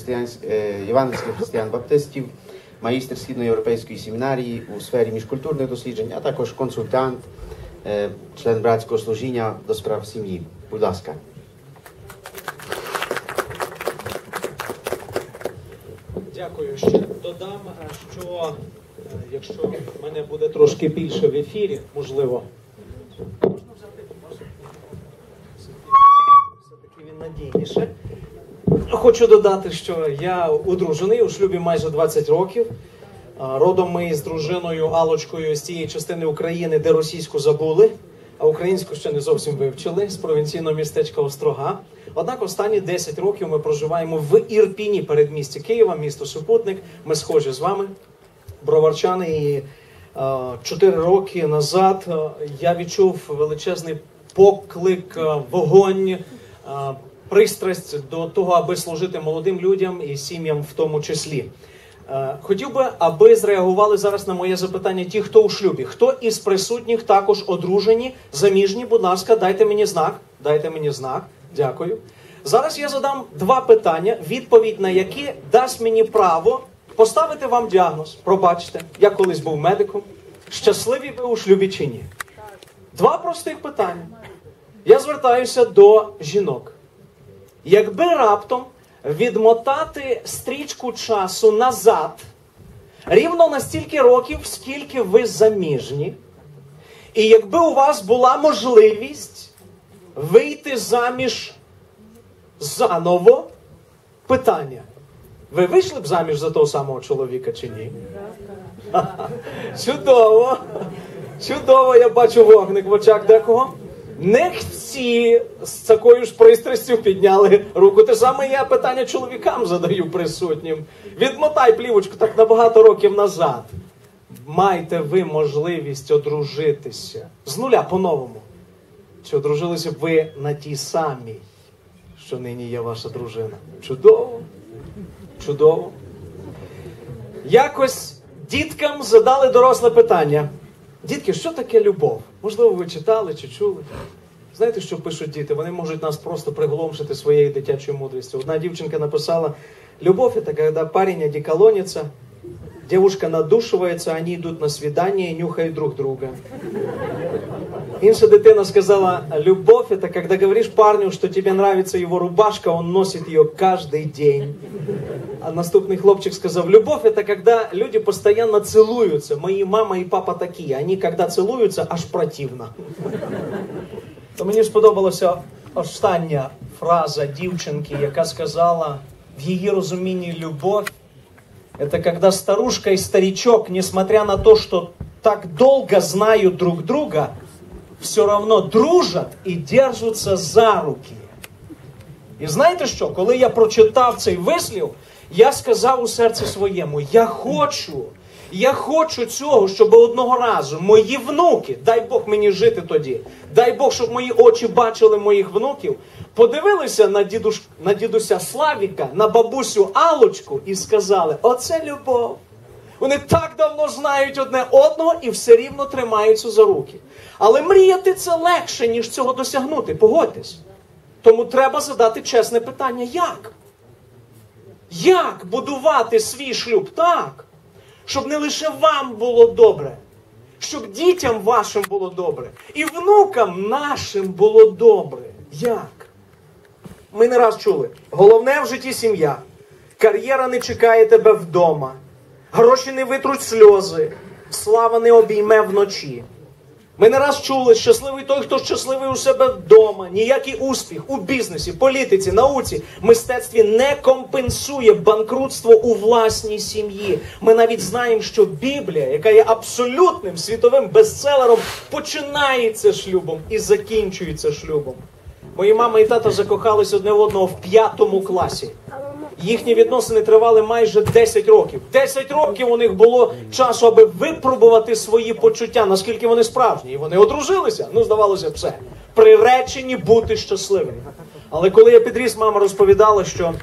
євангельських християн-баптистів, магістр Східноєвропейської семінарії у сфері міжкультурних досліджень, а також консультант, член братського служіння до справ сім'ї. Будь ласка. Дякую. Ще додам, що якщо мене буде трошки більше в ефірі, можливо, можна взяти, все-таки він надійніше. Хочу додати, що я одружений, у шлюбі майже 20 років. Родом ми з дружиною Аллочкою з тієї частини України, де російську забули, а українську ще не зовсім вивчили, з провінційного містечка Острога. Однак останні 10 років ми проживаємо в Ірпіні, передмісті Києва, місто Супутник. Ми схожі з вами, броварчани. І 4 роки назад я відчув величезний поклик, вогонь, пристрасть до того, аби служити молодим людям і сім'ям в тому числі. Хотів би, аби зреагували зараз на моє запитання ті, хто у шлюбі. Хто із присутніх також одружені, заміжні, будь ласка, дайте мені знак. Дайте мені знак. Дякую. Зараз я задам 2 питання, відповідь на які дасть мені право поставити вам діагноз. Пробачте, я колись був медиком. Щасливі ви у шлюбі чи ні? 2 простих питання. Я звертаюся до жінок. Якби раптом відмотати стрічку часу назад, рівно на стільки років, скільки ви заміжні, і якби у вас була можливість вийти заміж заново, питання: ви вийшли б заміж за того самого чоловіка чи ні? Чудово! Чудово, я бачу вогник в очах декого. Не всі з такою ж пристрастю підняли руку. Те саме я питання чоловікам задаю присутнім. Відмотай плівочку так на багато років назад. Маєте ви можливість одружитися з нуля по-новому? Чи одружилися б ви на тій самій, що нині є ваша дружина? Чудово. Чудово. Якось діткам задали доросле питання. Дітки, що таке любов? Можливо, ви читали чи чули? Знаєте, що пишуть діти? Вони можуть нас просто приголомшити своєю дитячою мудрістю. Одна дівчинка написала: «Любовь – это когда парень одеколонится, девушка надушивается, они идут на свидание и нюхают друг друга». Інша дитина сказала: «Любовь – это когда говоришь парню, что тебе нравится его рубашка, он носит ее каждый день». А наступный хлопчик сказал: «Любовь – это когда люди постоянно целуются. Мои мама и папа такие. Они, когда целуются, аж противно». То мені сподобалася остання фраза дівчинки, яка сказала, в її розумінні любов – это когда старушка и старичок, несмотря на то, что так долго знают друг друга, все равно дружат і держаться за руки. І знаєте що? Коли я прочитав цей вислів, я сказав у серці своєму: я хочу цього, щоб одного разу мої внуки, дай Бог мені жити тоді, дай Бог, щоб мої очі бачили моїх внуків, подивилися на дідуся Славіка, на бабусю Аллочку і сказали: оце любов. Вони так давно знають одне одного і все рівно тримаються за руки. Але мріяти це легше, ніж цього досягнути, погодьтесь. Тому треба задати чесне питання: як? Як будувати свій шлюб так, щоб не лише вам було добре, щоб дітям вашим було добре, і внукам нашим було добре? Як? Ми не раз чули: головне в житті сім'я, кар'єра не чекає тебе вдома, гроші не витруть сльози, слава не обійме вночі. Ми не раз чули: щасливий той, хто щасливий у себе вдома. Ніякий успіх у бізнесі, політиці, науці, мистецтві не компенсує банкрутство у власній сім'ї. Ми навіть знаємо, що Біблія, яка є абсолютним світовим бестселером, починається шлюбом і закінчується шлюбом. Мої мама і тато закохались одне в одного в 5 класі. Їхні відносини тривали майже 10 років. 10 років у них було часу, аби випробувати свої почуття, наскільки вони справжні. І вони одружилися. Ну, здавалося, все. Приречені бути щасливими. Але коли я підріс, мама розповідала, що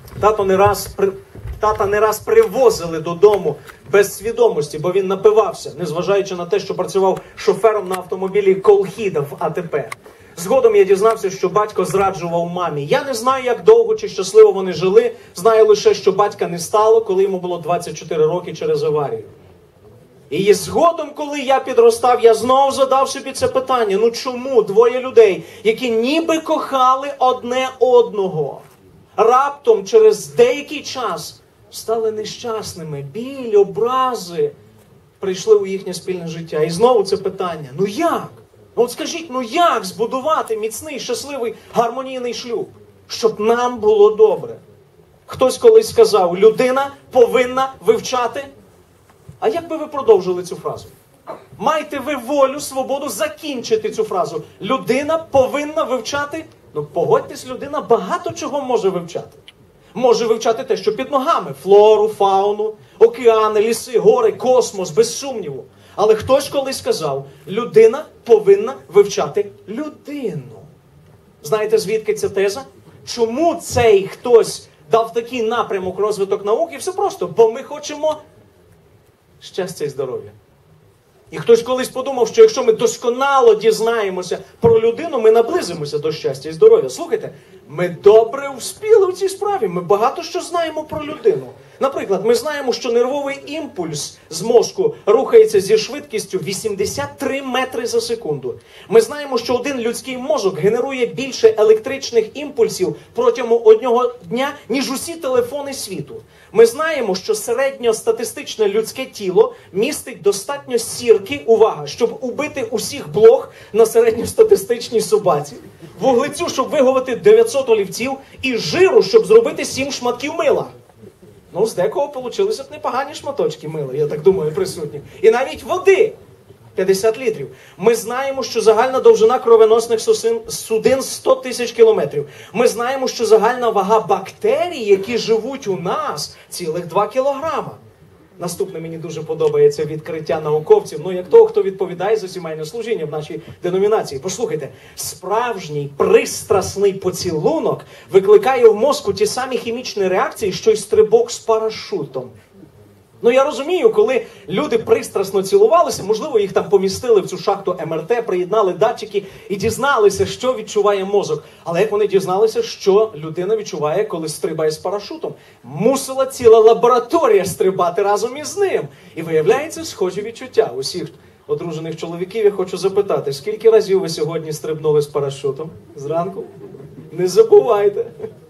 тата не раз привозили додому без свідомості, бо він напивався, незважаючи на те, що працював шофером на автомобілі Колхіда в АТП. Згодом я дізнався, що батько зраджував мамі. Я не знаю, як довго чи щасливо вони жили. Знаю лише, що батька не стало, коли йому було 24 роки через аварію. І згодом, коли я підростав, я знову задав собі це питання. Ну чому двоє людей, які ніби кохали одне одного, раптом через деякий час стали нещасними, біль, образи прийшли у їхнє спільне життя. І знову це питання. Ну як? Ну от скажіть, ну як збудувати міцний, щасливий, гармонійний шлюб? Щоб нам було добре. Хтось колись сказав, людина повинна вивчати. А як би ви продовжили цю фразу? Маєте ви волю, свободу закінчити цю фразу. Людина повинна вивчати. Ну погодьтесь, людина багато чого може вивчати. Може вивчати те, що під ногами. Флору, фауну, океани, ліси, гори, космос, без сумніву. Але хтось колись сказав, людина повинна вивчати людину. Знаєте, звідки ця теза? Чому цей хтось дав такий напрямок розвиток науки? Все просто, бо ми хочемо щастя і здоров'я. І хтось колись подумав, що якщо ми досконало дізнаємося про людину, ми наблизимося до щастя і здоров'я. Слухайте, ми добре успіли в цій справі, ми багато що знаємо про людину. Наприклад, ми знаємо, що нервовий імпульс з мозку рухається зі швидкістю 83 метри за секунду. Ми знаємо, що один людський мозок генерує більше електричних імпульсів протягом одного дня, ніж усі телефони світу. Ми знаємо, що середньостатистичне людське тіло містить достатньо сірки, увага, щоб убити усіх блох на середньостатистичній собаці, вуглецю, щоб виговити 900 олівців, і жиру, щоб зробити 7 шматків мила. Ну, з декого получилися б непогані шматочки мила, я так думаю, присутні. І навіть води 50 літрів. Ми знаємо, що загальна довжина кровоносних судин 100 тисяч кілометрів. Ми знаємо, що загальна вага бактерій, які живуть у нас, цілих 2 кілограма. Наступне мені дуже подобається відкриття науковців, ну як того, хто відповідає за сімейне служіння в нашій деномінації. Послухайте, справжній пристрасний поцілунок викликає в мозку ті самі хімічні реакції, що й стрибок з парашутом. Ну я розумію, коли люди пристрасно цілувалися, можливо їх там помістили в цю шахту МРТ, приєднали датчики і дізналися, що відчуває мозок. Але як вони дізналися, що людина відчуває, коли стрибає з парашутом? Мусила ціла лабораторія стрибати разом із ним. І виявляється, схожі відчуття. Усіх одружених чоловіків я хочу запитати, скільки разів ви сьогодні стрибнули з парашутом зранку? Не забувайте.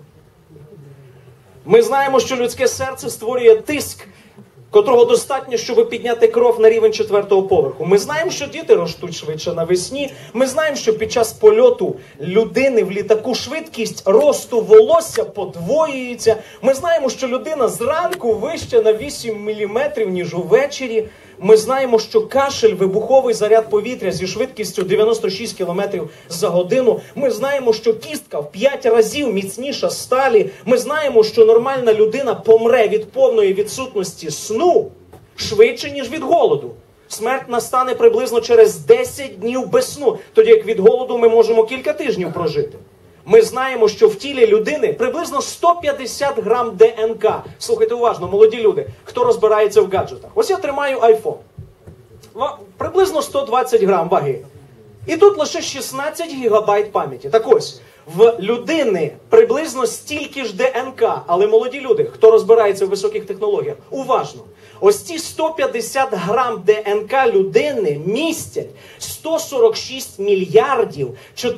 Ми знаємо, що людське серце створює тиск, котрого достатньо, щоб підняти кров на рівень 4-го поверху. Ми знаємо, що діти ростуть швидше навесні. Ми знаємо, що під час польоту людини в літаку швидкість росту волосся подвоюється. Ми знаємо, що людина зранку вища на 8 мм, ніж увечері. Ми знаємо, що кашель – вибуховий заряд повітря зі швидкістю 96 км за годину. Ми знаємо, що кістка в 5 разів міцніша сталі. Ми знаємо, що нормальна людина помре від повної відсутності сну швидше, ніж від голоду. Смерть настане приблизно через 10 днів без сну, тоді як від голоду ми можемо кілька тижнів прожити. Ми знаємо, що в тілі людини приблизно 150 грам ДНК. Слухайте уважно, молоді люди, хто розбирається в гаджетах. Ось я тримаю iPhone. Приблизно 120 грам ваги. І тут лише 16 гігабайт пам'яті. Так ось, в людини приблизно стільки ж ДНК. Але молоді люди, хто розбирається в високих технологіях, уважно. Ось ці 150 грам ДНК людини містять 146 мільярдів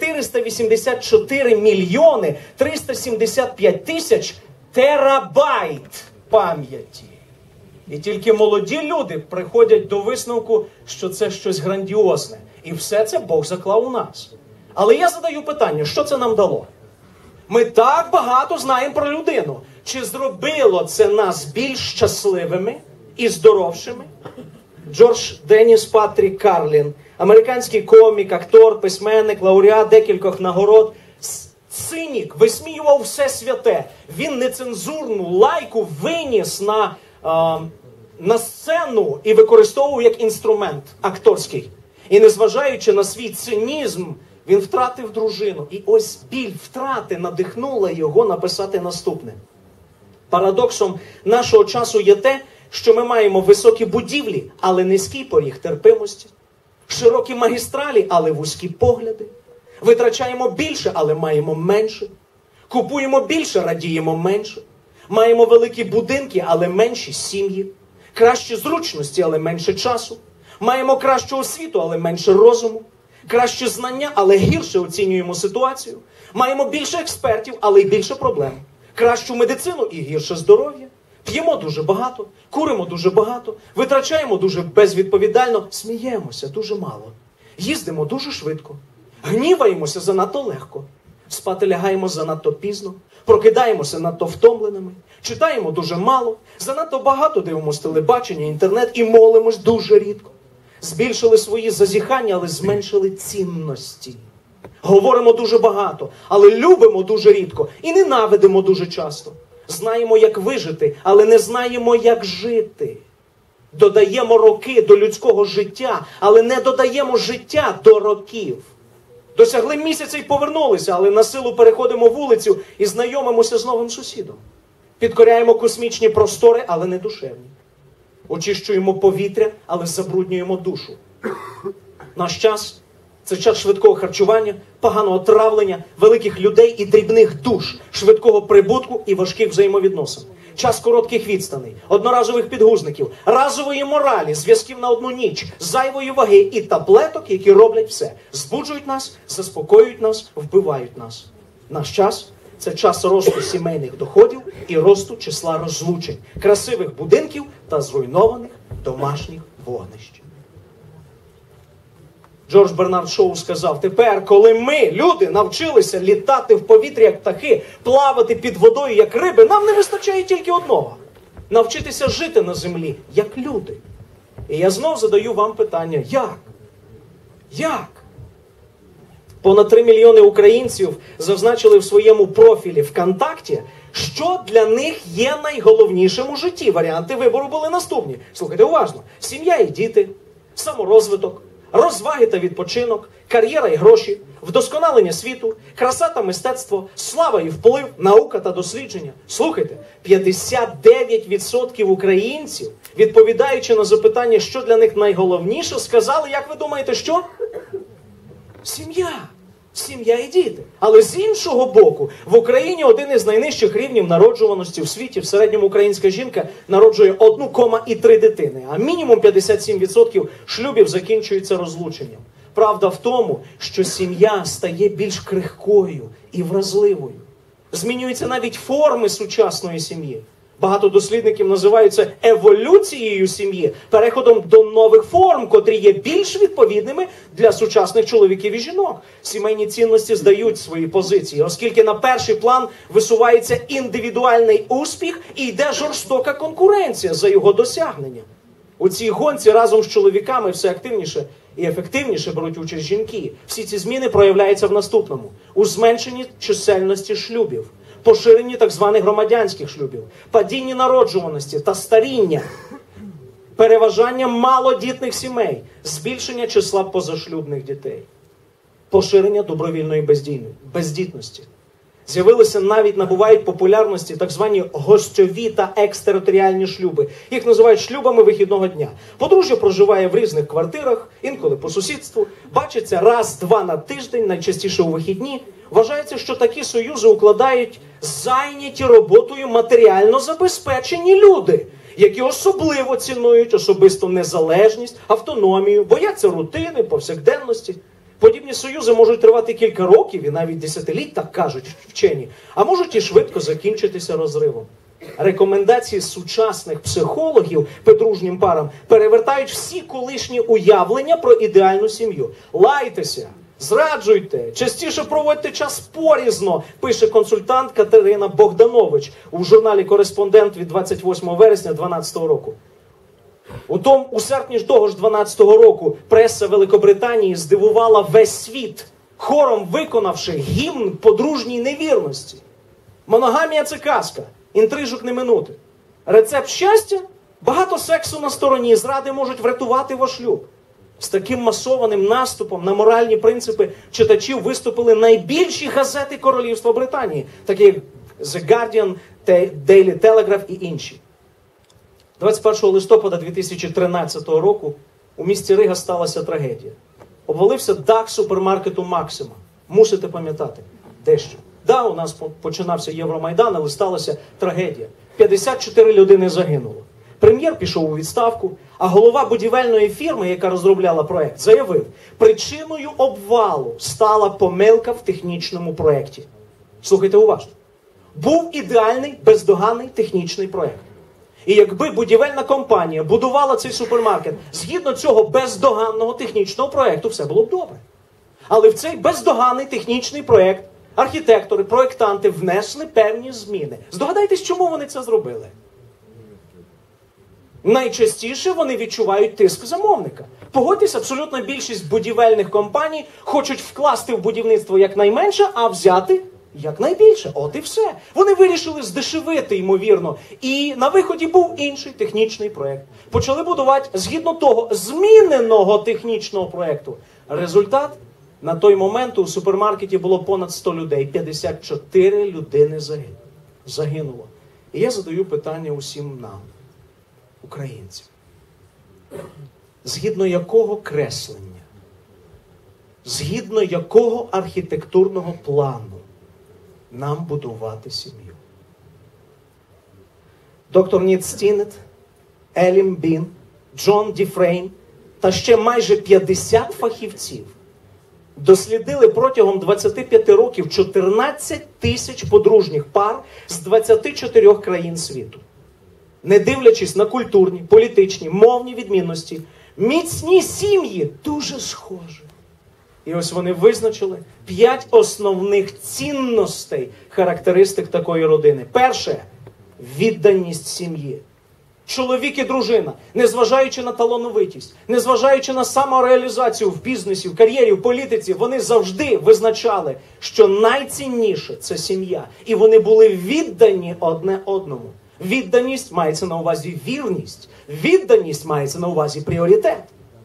484 мільйони 375 тисяч терабайт пам'яті. І тільки молоді люди приходять до висновку, що це щось грандіозне. І все це Бог заклав у нас. Але я задаю питання, що це нам дало? Ми так багато знаємо про людину. Чи зробило це нас більш щасливими і здоровшими? Джордж Деніс Патрік Карлін, американський комік, актор, письменник, лауреат декількох нагород, цинік, висміював все святе. Він нецензурну лайку виніс на сцену і використовував як інструмент акторський. І незважаючи на свій цинізм, він втратив дружину. І ось біль втрати надихнула його написати наступне. Парадоксом нашого часу є те, що ми маємо високі будівлі, але низький поріг терпимості, широкі магістралі, але вузькі погляди, Витрачаємо більше, але маємо менше. Купуємо більше, радіємо менше. Маємо великі будинки, але менші сім'ї. Кращі зручності, але менше часу. Маємо кращу освіту, але менше розуму. Кращі знання, але гірше оцінюємо ситуацію. Маємо більше експертів, але й більше проблем. Кращу медицину і гірше здоров'я. П'ємо дуже багато, куримо дуже багато, витрачаємо дуже безвідповідально, сміємося дуже мало. Їздимо дуже швидко, гніваємося занадто легко, спати лягаємо занадто пізно, прокидаємося надто втомленими, читаємо дуже мало, занадто багато дивимося телебачення, інтернет і молимось дуже рідко. Збільшили свої зазіхання, але зменшили цінності. Говоримо дуже багато, але любимо дуже рідко і ненавидимо дуже часто. Знаємо, як вижити, але не знаємо, як жити. Додаємо роки до людського життя, але не додаємо життя до років. Досягли місяця і повернулися, але на силу переходимо вулицю і знайомимося з новим сусідом. Підкоряємо космічні простори, але не душевні. Очищуємо повітря, але забруднюємо душу. Наш час – це час швидкого харчування, поганого травлення, великих людей і дрібних душ, швидкого прибутку і важких взаємовідносин. Час коротких відстаней, одноразових підгузників, разової моралі, зв'язків на одну ніч, зайвої ваги і таблеток, які роблять все. Збуджують нас, заспокоюють нас, вбивають нас. Наш час – це час росту сімейних доходів і росту числа розлучень, красивих будинків та зруйнованих домашніх вогнищ. Джордж Бернард Шоу сказав: тепер, коли ми, люди, навчилися літати в повітрі, як птахи, плавати під водою, як риби, нам не вистачає тільки одного – навчитися жити на землі, як люди. І я знов задаю вам питання: як? Як? Понад 3 мільйони українців зазначили в своєму профілі ВКонтакті, що для них є найголовнішим у житті. Варіанти вибору були наступні. Слухайте уважно. Сім'я і діти, саморозвиток, розваги та відпочинок, кар'єра і гроші, вдосконалення світу, краса та мистецтво, слава і вплив, наука та дослідження. Слухайте, 59% українців, відповідаючи на запитання, що для них найголовніше, сказали, як ви думаєте, що? Сім'я. Сім'я і діти. Але з іншого боку, в Україні один із найнижчих рівнів народжуваності в світі. В середньому українська жінка народжує 1,3 дитини, а мінімум 57% шлюбів закінчується розлученням. Правда в тому, що сім'я стає більш крихкою і вразливою. Змінюються навіть форми сучасної сім'ї. Багато дослідників називають це еволюцією сім'ї, переходом до нових форм, котрі є більш відповідними для сучасних чоловіків і жінок. Сімейні цінності здають свої позиції, оскільки на перший план висувається індивідуальний успіх і йде жорстока конкуренція за його досягнення. У цій гонці разом з чоловіками все активніше і ефективніше беруть участь жінки. Всі ці зміни проявляються в наступному: у зменшенні чисельності шлюбів, поширенні так званих громадянських шлюбів, падінні народжуваності та старіння, переважання малодітних сімей, збільшення числа позашлюбних дітей, поширення добровільної бездітності. З'явилися, навіть набувають популярності так звані гостьові та екстериторіальні шлюби. Їх називають шлюбами вихідного дня. Подружжя проживає в різних квартирах, інколи по сусідству, бачиться раз-два на тиждень, найчастіше у вихідні. Вважається, що такі союзи укладають зайняті роботою матеріально забезпечені люди, які особливо цінують особисту незалежність, автономію, бояться рутини, повсякденності. Подібні союзи можуть тривати кілька років і навіть десятиліть, так кажуть вчені, а можуть і швидко закінчитися розривом. Рекомендації сучасних психологів подружнім парам перевертають всі колишні уявлення про ідеальну сім'ю. Лайтеся, зраджуйте, частіше проводьте час порізно, пише консультант Катерина Богданович у журналі «Кореспондент» від 28 вересня 2012 року. У серпні того ж 2012 року преса Великобританії здивувала весь світ, хором виконавши гімн подружній невірності. Моногамія – це казка, інтрижок не минути. Рецепт щастя – багато сексу на стороні, зради можуть врятувати ваш шлюб. З таким масованим наступом на моральні принципи читачів виступили найбільші газети Королівства Британії, такі як The Guardian, Daily Telegraph і інші. 21 листопада 2013 року у місті Рига сталася трагедія. Обвалився дах супермаркету «Максима». мусите пам'ятати дещо. Да, у нас починався Євромайдан, але сталася трагедія. 54 людини загинуло. Прем'єр пішов у відставку, а голова будівельної фірми, яка розробляла проект, заявив, причиною обвалу стала помилка в технічному проекті. Слухайте уважно. Був ідеальний, бездоганний технічний проект. І якби будівельна компанія будувала цей супермаркет згідно цього бездоганного технічного проекту, все було б добре. Але в цей бездоганний технічний проект архітектори, проєктанти внесли певні зміни. Здогадайтесь, чому вони це зробили? Найчастіше вони відчувають тиск замовника. Погодьтесь, абсолютна більшість будівельних компаній хочуть вкласти в будівництво якнайменше, а взяти якнайбільше. От і все. Вони вирішили здешевити, ймовірно. І на виході був інший технічний проєкт. Почали будувати згідно того зміненого технічного проєкту. Результат? На той момент у супермаркеті було понад 100 людей. 54 людини загинуло. І я задаю питання усім нам, українцям. Згідно якого креслення, згідно якого архітектурного плану нам будувати сім'ю? Доктор Ніт Стінет, Елім Бін, Джон Діфрейн та ще майже 50 фахівців дослідили протягом 25 років 14 тисяч подружніх пар з 24 країн світу. Не дивлячись на культурні, політичні, мовні відмінності, міцні сім'ї дуже схожі. І ось вони визначили 5 основних цінностей, характеристик такої родини. Перше – відданість сім'ї. Чоловік і дружина, незважаючи на талановитість, незважаючи на самореалізацію в бізнесі, в кар'єрі, в політиці, вони завжди визначали, що найцінніше – це сім'я. І вони були віддані одне одному. Відданість мається на увазі вірність. Відданість мається на увазі пріоритет.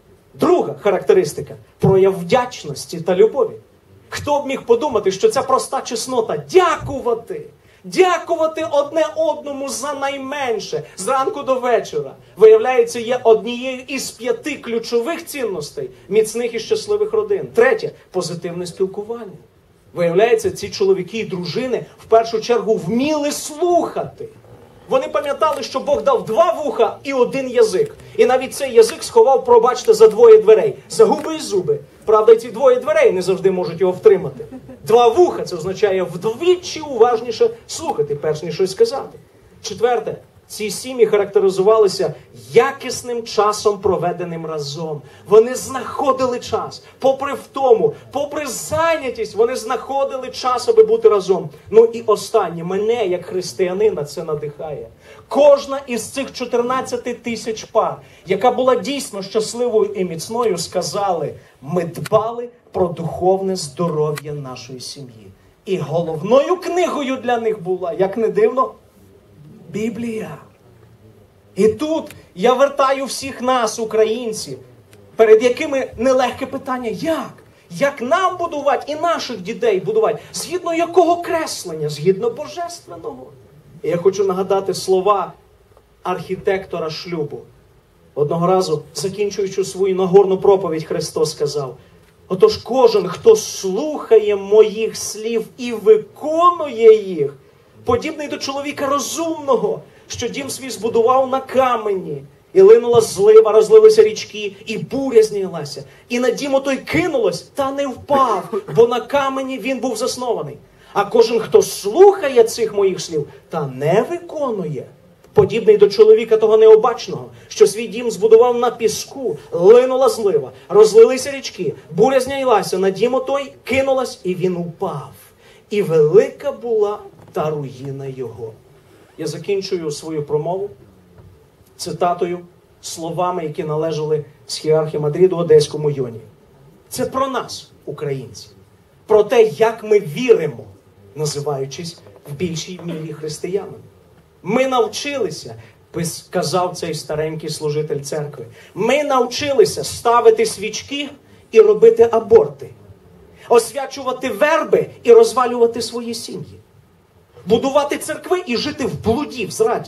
Друга характеристика – прояв вдячності та любові. Хто б міг подумати, що ця проста чеснота – дякувати. Дякувати одне одному за найменше, зранку до вечора, виявляється, є однією із 5 ключових цінностей міцних і щасливих родин. Третє – позитивне спілкування. Виявляється, ці чоловіки і дружини в першу чергу вміли слухати. Вони пам'ятали, що Бог дав 2 вуха і 1 язик. І навіть цей язик сховав, пробачте, за 2 дверей. За губи і зуби. Правда, і ці 2 дверей не завжди можуть його втримати. 2 вуха – це означає вдвічі уважніше слухати, перш ніж щось сказати. Четверте. Ці сім'ї характеризувалися якісним часом, проведеним разом. Вони знаходили час. Попри втому, попри зайнятість, вони знаходили час, аби бути разом. Ну і останнє, мене, як християнина, це надихає. Кожна із цих 14 тисяч пар, яка була дійсно щасливою і міцною, сказали, ми дбали про духовне здоров'я нашої сім'ї. І головною книгою для них була, як не дивно, Біблія. І тут я вертаю всіх нас, українців, перед якими нелегке питання, як? Як нам будувати і наших дітей будувати? Згідно якого креслення? Згідно божественного. І я хочу нагадати слова архітектора шлюбу. Одного разу, закінчуючи свою Нагорну проповідь, Христос сказав, отож кожен, хто слухає моїх слів і виконує їх, подібний до чоловіка розумного, що дім свій збудував на камені. І линула злива, розлилися річки, і буря знялася. І на дім отой кинулось, та не впав, бо на камені він був заснований. А кожен, хто слухає цих моїх слів, та не виконує, подібний до чоловіка того необачного, що свій дім збудував на піску, линула злива, розлилися річки, буря знялася, на дім отой кинулась, і він упав. І велика була та руїна його. Я закінчую свою промову цитатою, словами, які належали схіархі Мадриду Одеському Йоні. Це про нас, українці. Про те, як ми віримо, називаючись в більшій мірі християнами. Ми навчилися, казав цей старенький служитель церкви, ми навчилися ставити свічки і робити аборти. Освячувати верби і розвалювати свої сім'ї. Будувати церкви і жити в блуді, в зраді.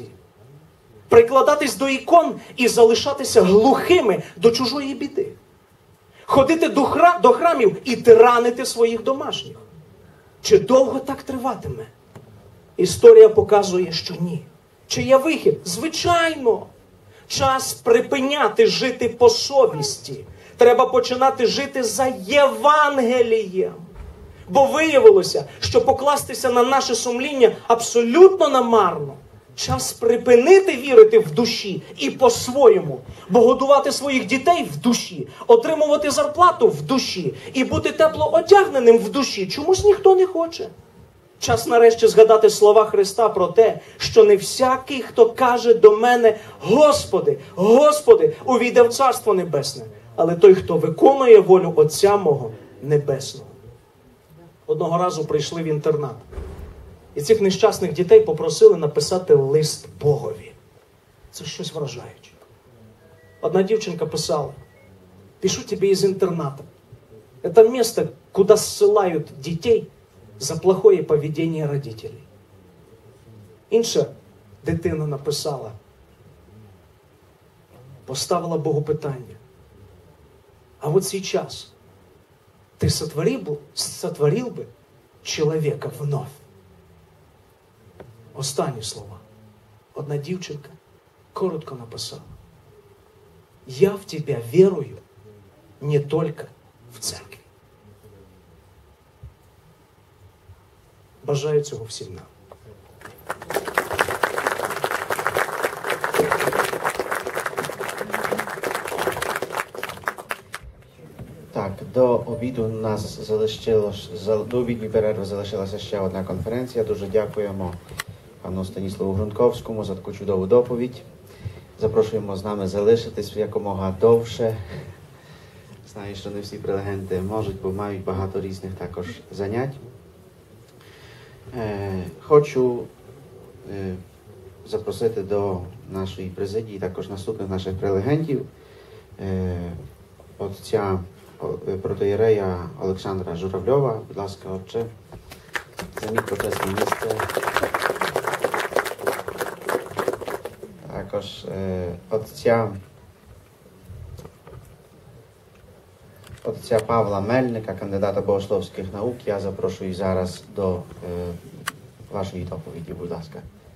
Прикладатись до ікон і залишатися глухими до чужої біди. ходити до храмів і тиранити своїх домашніх. Чи довго так триватиме? Історія показує, що ні. Чи є вихід? Звичайно. Час припиняти жити по совісті. Треба починати жити за Євангелієм. Бо виявилося, що покластися на наше сумління абсолютно намарно. Час припинити вірити в душі і по-своєму. Бо годувати своїх дітей в душі, отримувати зарплату в душі і бути тепло одягненим в душі чомусь ніхто не хоче. Час нарешті згадати слова Христа про те, що не всякий, хто каже до мене «Господи, Господи», увійде в Царство Небесне, але той, хто виконує волю Отця мого Небесного. Одного разу прийшли в інтернат. І цих нещасних дітей попросили написати лист Богові. Це щось вражаюче. Одна дівчинка писала: «Пишу тебе из интерната. Это место, куда ссылают детей за плохое поведение родителей». Інша дитина написала, поставила Богу питання: «А вот сейчас ты сотворил бы человека вновь?» Останні слова. Одна дівчинка коротко написала: «Я в тебя верую не только в церкві». Бажаю цього всім нам. Так, до обіду у нас до обідньої перерви залишилася ще одна конференція. Дуже дякуємо пану Станіславу Грунковському за таку чудову доповідь. Запрошуємо з нами залишитись якомога довше. Знаю, що не всі прелегенти можуть, бо мають багато різних також занять. Хочу запросити до нашої президії також наступних наших прелегентів. Отця протоєрея Олександра Журавльова. Будь ласка, отче, займіть почесне місце. Також отця Павла Мельника, кандидата богословських наук. Я запрошую зараз до вашої доповіді, будь ласка.